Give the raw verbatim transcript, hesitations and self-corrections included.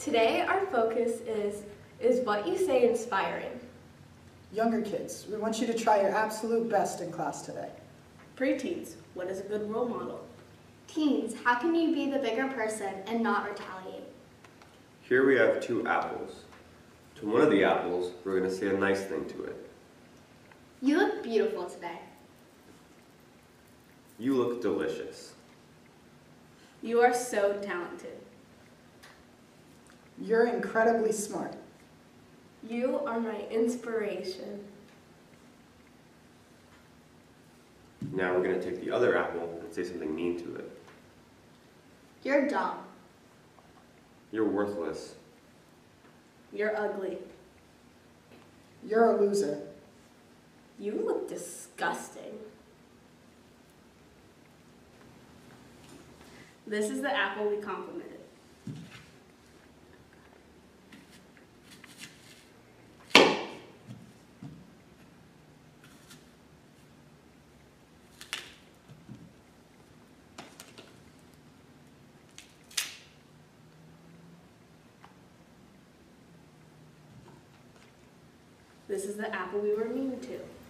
Today our focus is, is what you say inspiring? Younger kids, we want you to try your absolute best in class today. Preteens, what is a good role model? Teens, how can you be the bigger person and not retaliate? Here we have two apples. To one of the apples, we're going to say a nice thing to it. You look beautiful today. You look delicious. You are so talented. You're incredibly smart. You are my inspiration. Now we're going to take the other apple and say something mean to it. You're dumb. You're worthless. You're ugly. You're a loser. You look disgusting. This is the apple we complimented. This is the apple we were mean to.